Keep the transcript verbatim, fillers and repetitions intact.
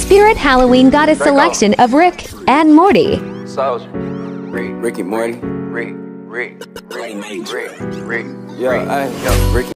Spirit Halloween got a selection of Rick and Morty. Soldier. Rick. Ricky Morty. Rick. Rick. Rick. Rick. Rick. Yo, I, yo, Ricky.